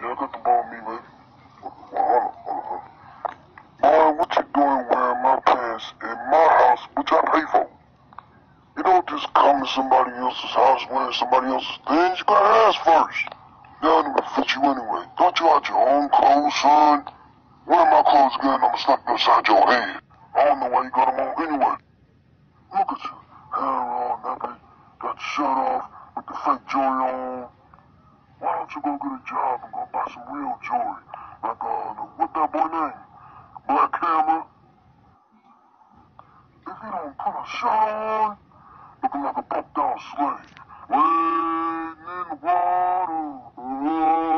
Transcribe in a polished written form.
Yeah, I got the ball me, baby. Hold on. Boy, what you doing wearing my pants in my house, which I pay for? You don't just come to somebody else's house wearing somebody else's things. You gotta ask first. They don't even fit you anyway. Don't you out your own clothes, son? One of my clothes good and I'm stuck inside your head. I don't know why you got them on anyway. Look at you. Hair all nappy, got the shirt off with the fake jewelry on. Why don't you go get a job and go buy some real jewelry? Like, what that boy name? Black Hammer? If you don't put a shirt on, looking like a bucked out slave. Waiting in the water.